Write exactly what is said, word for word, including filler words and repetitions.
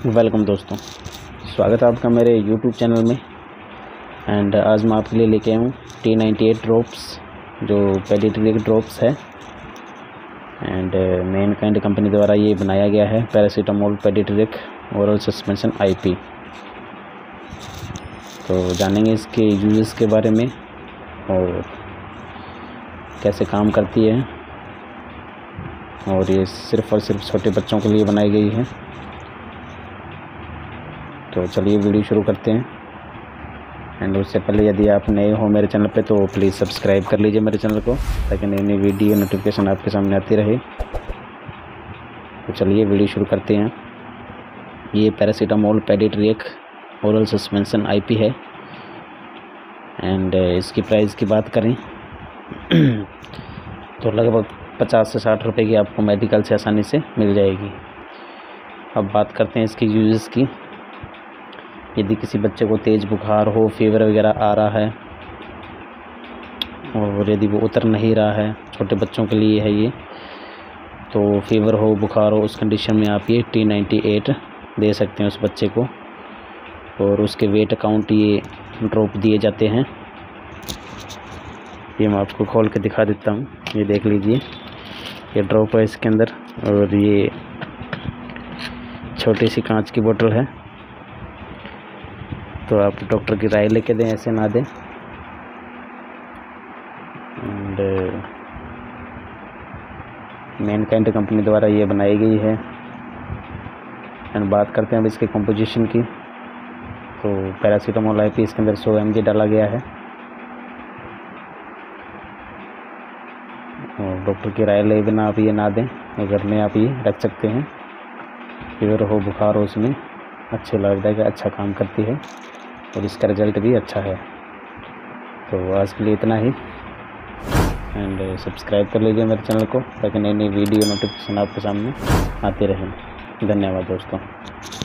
Welcome दोस्तों, स्वागत है आपका मेरे यूट्यूब चैनल में। एंड आज मैं आपके लिए लेके आया हूँ टी नाइन्टी एट ड्रॉप्स, जो पेडिट्रिक ड्रॉप्स है। एंड मैनकाइंड कंपनी द्वारा ये बनाया गया है, paracetamol pediatric oral suspension IP. तो जानेंगे इसके यूजेस के बारे में और कैसे काम करती है। और ये सिर्फ़ और सिर्फ छोटे बच्चों के लिए बनाई गई है। तो चलिए वीडियो शुरू करते हैं। एंड उससे पहले यदि आप नए हो मेरे चैनल पे तो प्लीज़ सब्सक्राइब कर लीजिए मेरे चैनल को, ताकि नई नई वीडियो नोटिफिकेशन आपके सामने आती रहे। तो चलिए वीडियो शुरू करते हैं। ये paracetamol pediatric oral suspension IP है। एंड इसकी प्राइस की बात करें तो लगभग पचास से साठ रुपए की आपको मेडिकल से आसानी से मिल जाएगी। अब बात करते हैं इसकी यूजेस की। यदि किसी बच्चे को तेज़ बुखार हो, फीवर वगैरह आ रहा है और यदि वो उतर नहीं रहा है, छोटे बच्चों के लिए है ये, तो फीवर हो, बुखार हो, उस कंडीशन में आप ये टी नाइन्टी एट दे सकते हैं उस बच्चे को। और उसके वेट अकाउंट ये ड्रॉप दिए जाते हैं। ये मैं आपको खोल के दिखा देता हूँ, ये देख लीजिए, ये ड्रॉप है इसके अंदर। और ये छोटी सी कांच की बोतल है, तो आप डॉक्टर की राय लेके दें, ऐसे ना दें। एंड मैनकाइंड कंपनी द्वारा ये बनाई गई है। एंड बात करते हैं अब इसके कंपोजिशन की। तो पैरासीटामोल आईपी इसके अंदर सौ एम जी डाला गया है। और डॉक्टर की राय ले बिना आप ये ना दें, घर में आप ये रख सकते हैं। फीवर हो, बुखार हो, उसमें अच्छे लाभदायक, अच्छा काम करती है और इसका रिज़ल्ट भी अच्छा है। तो आज के लिए इतना ही। एंड सब्सक्राइब कर लीजिए मेरे चैनल को, ताकि नई नई वीडियो नोटिफिकेशन आपके सामने आते रहें। धन्यवाद दोस्तों।